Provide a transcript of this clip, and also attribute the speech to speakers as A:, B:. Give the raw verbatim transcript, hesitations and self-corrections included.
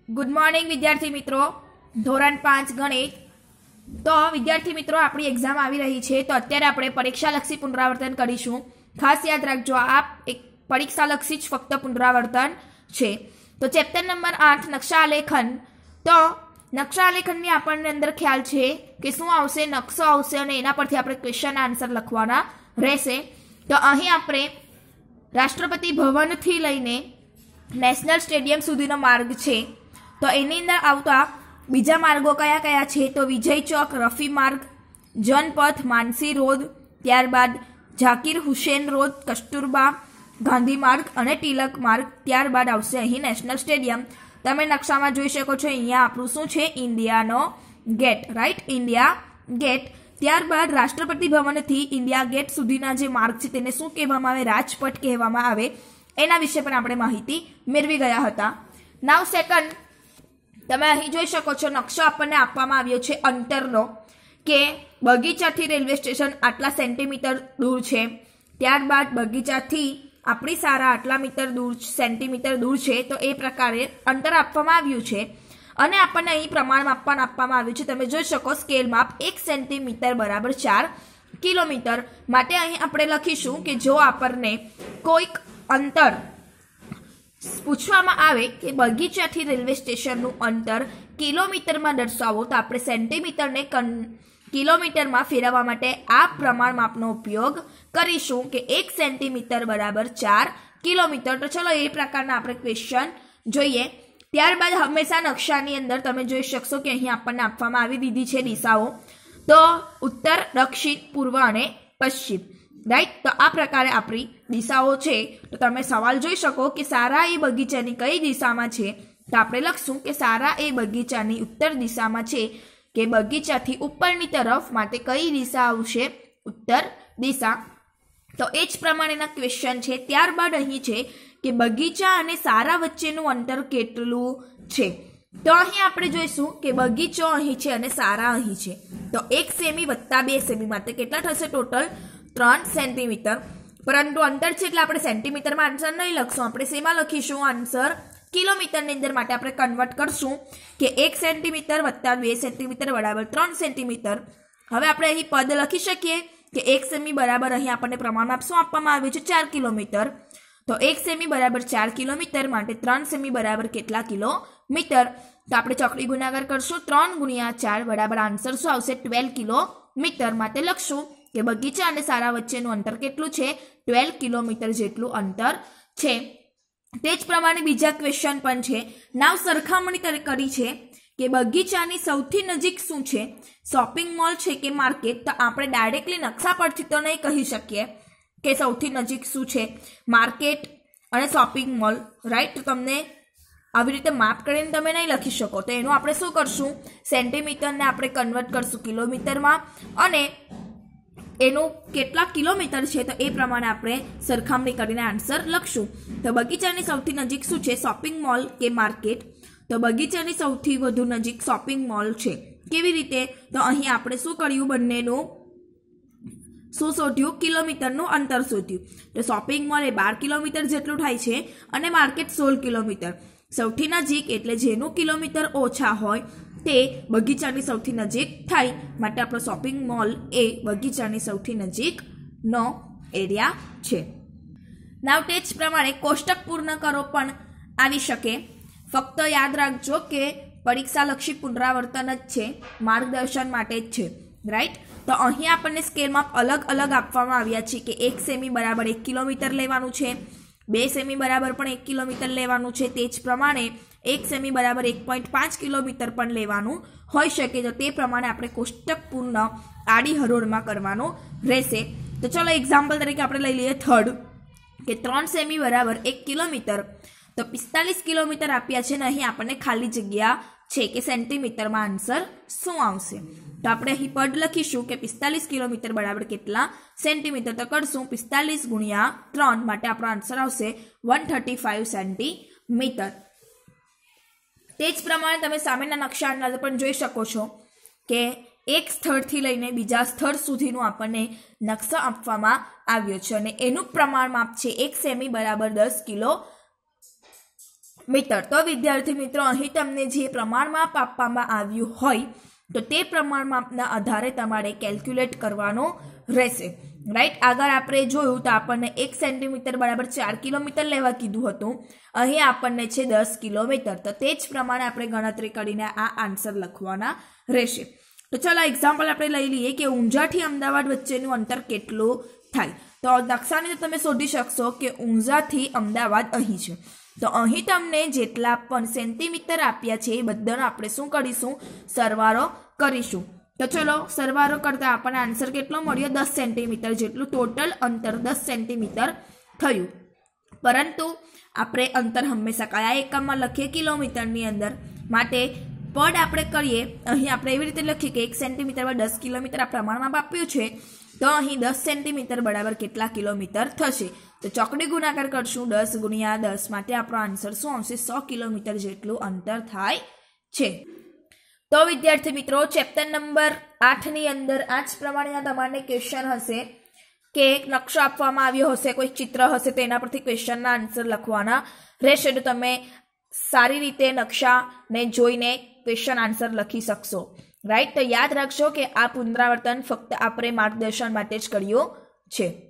A: Good morning विद्यार्थी मित्रों धोरण पांच गणित। तो विद्यार्थी मित्रों आपणी एग्जाम आवी रही है तो अत्यारे आपणे परीक्षालक्षी पुनरावर्तन करीशुं। खास याद राखजो आप एक परीक्षालक्षी ज फक्त पुनरावर्तन छे। तो चेप्टर नंबर आठ नक्शा आलेखन। तो नक्शा आलेखन आपणे अंदर ख्याल छे के शुं आवशे, नक्शो आवशे अने एना परथी आपणे क्वेश्चन आंसर लखवाना रहेशे। तो अहीं आपणे राष्ट्रपति भवन थी लईने नेशनल स्टेडियम सुधीनो मार्ग छे तो एनी अंदर आवता बीजा मार्गो कया कया छे तो विजय चौक, रफी मार्ग, जनपथ, मानसी रोड, त्यारबाद झाकीर हुसैन रोड, कस्तूरबा गांधी मार्ग अने तिलक मार्ग, त्यारबाद आवशे अहीं नेशनल स्टेडियम। तमे नक्शामां जोई शको छो अहींया आपणुं शुं छे इंडियानो गेट, राइट, इंडिया गेट। त्यारबाद राष्ट्रपति भवन थी इंडिया गेट सुधीना जे मार्ग छे तेने शुं कहेवामां आवे, राजपथ कहेवामां आवे। एना विषे पण आपणे माहिती मेळवी गया हता। नाउ सेकंड तमे अहीं जोई शको छो नक्शो आपणे आपवामां आव्यो छे अंतरनो के बगीचाथी रेलवे स्टेशन आटला सेंटीमीटर दूर छे, त्यारबाद बगीचाथी आपणी शाळा आटला मीटर दूर सेंटीमीटर दूर छे। तो ए प्रकारे अंतर आपवामां आव्युं छे अने आपणे અહીં પ્રમાણ માપન આપવામાં આવ્યું છે। તમે જોઈ શકો સ્કેલ માપ એક સેન્ટીમીટર બરાબર ચાર કિલોમીટર માટે અહીં આપણે લખીશું કે જો આપણને કોઈક અંતર પૂછવામાં આવે કે બગીચાથી રેલવે સ્ટેશનનું અંતર કિલોમીટરમાં દર્શાવો તો આપણે સેન્ટીમીટરને કિલોમીટરમાં ફેરવવા માટે આ પ્રમાણ માપનો ઉપયોગ કરીશું કે એક સેન્ટીમીટર બરાબર ચાર કિલોમીટર। તો ચલો એ પ્રકારના આપણે ક્વેશ્ચન જોઈએ। ત્યારબાદ હંમેશા નકશાની અંદર તમે જોઈ શકશો કે અહીં આપણને આપવામાં આવી દીધી છે દિશાઓ, તો ઉત્તર, દક્ષિણ, પૂર્વ અને પશ્ચિમ, રાઈટ। તો આ પ્રકારે આપણી દિશાઓ છે। તો તમે સવાલ જોઈ શકો કે સારા એ બગીચાની કઈ દિશામાં છે તો આપણે લખશું કે સારા એ બગીચાની ઉત્તર દિશામાં છે કે બગીચાથી ઉપરની તરફ માટે કઈ દિશા આવશે, ઉત્તર દિશા। તો એ જ પ્રમાણેના ક્વેશ્ચન છે। ત્યારબાદ અહીં છે કે બગીચા અને શાળા વચ્ચેનું અંતર કેટલું છે। તો અહીં આપણે જોઈશું કે બગીચો અહીં છે અને શાળા અહીં છે તો એક સેમી વત્તા બે સેમી માટે કેટલા થશે, ટોટલ ત્રણ સેન્ટીમીટર। પરંતુ અંતર છે એટલે આપણે સેન્ટીમીટરમાં આન્સર નહીં લખશું, આપણે શેમાં લખીશું આન્સર, કિલોમીટરની અંદર માટે આપણે કન્વર્ટ કરશું કે એક સેન્ટીમીટર વત્તા બે સેન્ટીમીટર બરાબર ત્રણ સેન્ટીમીટર। હવે આપણે અહીં પદ લખી શકીએ કે એક સેમી બરાબર અહીં આપણને પ્રમાણ આપશું આપવામાં આવ્યું છે ચાર કિલોમીટર તો એક સેમી બરાબર ચાર કિલોમીટર માટે ત્રણ સેમી બરાબર કેટલા કિલોમીટર। તો આપણે ચોકડી ગુણાકાર કરશું, ત્રણ ગુણ્યા ચાર બરાબર આન્સર શું આવશે, ટ્વેલ્વ કિલોમીટર। માટે લખશું કે બગીચા અને શાળા વચ્ચેનું અંતર કેટલું છે, ટ્વેલ્વ કિલોમીટર જેટલું અંતર છે। તે જ પ્રમાણે બીજા ક્વેશ્ચન પણ છે। નાવ સરખામણી કરી છે કે બગીચાની સૌથી નજીક શું છે, શોપિંગ મોલ છે કે માર્કેટ। તો આપણે ડાયરેક્ટલી નકશા પરથી તો નહીં કહી શકીએ કે સૌથી નજીક શું છે, માર્કેટ અને શોપિંગ મોલ, રાઈટ। તો તમને આવી રીતે માપ કરીને તમે નહીં લખી શકો તો એનું આપણે શું કરશું, સેન્ટીમીટરને આપણે કન્વર્ટ કરશું કિલોમીટરમાં અને એનું કેટલા કિલોમીટર છે તો એ પ્રમાણે આપણે સરખામણી કરીને આન્સર લખશું। તો બગીચાની સૌથી નજીક શું છે, શોપિંગ મોલ કે માર્કેટ। તો બગીચાની સૌથી વધુ નજીક શોપિંગ મોલ છે। કેવી રીતે, તો અહીં આપણે શું કર્યું, બંનેનું શું શોધ્યું, કિલોમીટરનું અંતર શોધ્યું। તો શોપિંગ મોલ એ બાર કિલોમીટર જેટલું થાય છે અને માર્કેટ સોળ કિલોમીટર। સૌથી નજીક એટલે જેનું કિલોમીટર ઓછા હોય તે બગીચાની સૌથી નજીક થાય માટે આપણો શોપિંગ મોલ એ બગીચાની સૌથી નજીકનો એરિયા છે। નાવ તે જ પ્રમાણે કોષ્ટક પૂર્ણ કરો પણ આવી શકે। ફક્ત યાદ રાખજો કે પરીક્ષાલક્ષી પુનરાવર્તન જ છે, માર્ગદર્શન માટે જ છે, રાઈટ। તો અહીં આપણને સ્કેલ માપ અલગ અલગ આપવામાં આવ્યા છે કે એક સેમી બરાબર એક કિલોમીટર લેવાનું છે, બે સેમી બરાબર પણ એક કિલોમીટર લેવાનું છે, તે જ પ્રમાણે એક સેમી બરાબર એક પોઈન્ટ પાંચ કિલોમીટર પણ લેવાનું હોઈ શકે। તો તે પ્રમાણે આપણે કોષ્ટક પૂર્ણ આડી હરોળમાં કરવાનું રહેશે। તો ચલો એક્ઝામ્પલ તરીકે આપણે લઈ લઈએ થર્ડ કે ત્રણ સેમી બરાબર એક કિલોમીટર તો પિસ્તાલીસ કિલોમીટર આપ્યા છે ને અહીં આપણને ખાલી જગ્યા છે કે સેન્ટીમીટરમાં આન્સર શું આવશે। તો આપણે અહીં પદ લખીશું કે પિસ્તાલીસ કિલોમીટર બરાબર કેટલા સેન્ટીમીટર। તો કરશું પિસ્તાલીસ ગુણ્યા ત્રણ માટે આપણો આન્સર આવશે વન થર્ટી ફાઈવ સેન્ટીમીટર। તે જ પ્રમાણે તમે સામેના નકશા અંદર પણ જોઈ શકો છો કે એક સ્થળથી લઈને બીજા સ્થળ સુધીનું આપણને નકશો આપવામાં આવ્યો છે અને એનું પ્રમાણ માપ છે એક સેમી બરાબર દસ કિલો મીટર। તો વિદ્યાર્થી મિત્રો અહીં તમને જે પ્રમાણમાપ આપવામાં આવ્યું હોય તો તે પ્રમાણમાપના આધારે તમારે કેલ્ક્યુલેટ કરવાનો રહેશે, રાઈટ। આગળ આપણે જોયું તો આપણને એક સેન્ટીમીટર બરાબર ચાર કિલોમીટર લેવા કીધું હતું, અહીં આપણને છે દસ કિલોમીટર, તો તે જ પ્રમાણે આપણે ગણતરી કરીને આ આન્સર લખવાના રહેશે। તો ચાલો એક્ઝામ્પલ આપણે લઈ લઈએ કે ઊંઝાથી અમદાવાદ વચ્ચેનું અંતર કેટલું થાય। તો નકશાની તમે શોધી શકશો કે ઊંઝાથી અમદાવાદ અહીં છે, તો અહીં તમને જેટલા પણ સેન્ટીમીટર આપ્યા છે એ બધાનો આપણે શું કરીશું, સરવાળો કરીશું। તો ચલો સરવાળો કરતા આપણને આન્સર કેટલો મળ્યો, દસ સેન્ટીમીટર જેટલું ટોટલ અંતર દસ સેન્ટીમીટર થયું। પરંતુ આપણે અંતર હંમેશા કયા એકમમાં લખીએ, કિલોમીટરની અંદર, માટે પડ આપણે કરીએ અહીં આપણે એવી રીતે લખીએ કે એક સેન્ટીમીટર પર દસ કિલોમીટર આ પ્રમાણમાં આપ્યું છે, તો અહીં દસ સેન્ટીમીટર બરાબર કેટલા કિલોમીટર થશે, તો ચોકડી ગુણાકાર કરશું, દસ ગુણ્યા દસ, માટે આપણો આન્સર શું આવશે, સો કિલોમીટર જેટલું અંતર થાય છે। તો વિદ્યાર્થી મિત્રો ચેપ્ટર નંબર આઠ ની અંદર આ જ પ્રમાણેના તમારે ક્વેશ્ચન હશે કે એક નકશો આપવામાં આવ્યો હશે, કોઈ ચિત્ર હશે, તેના પરથી ક્વેશ્ચનના આન્સર લખવાના રહેશે। તો તમે સારી રીતે નકશાને જોઈને ક્વેશ્ચન આન્સર લખી શકશો, રાઈટ। તો યાદ રાખશો કે આ પુનરાવર્તન ફક્ત આપણે માર્ગદર્શન માટે જ કર્યું છે।